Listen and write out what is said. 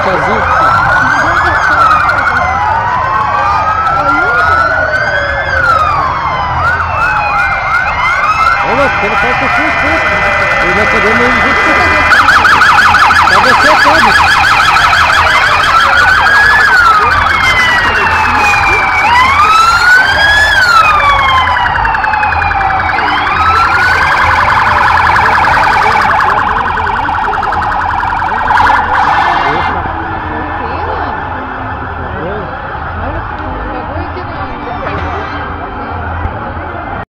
sozinho. Olha, ele faz com o esforço. Ele vai poder mesmo. Mas você pode.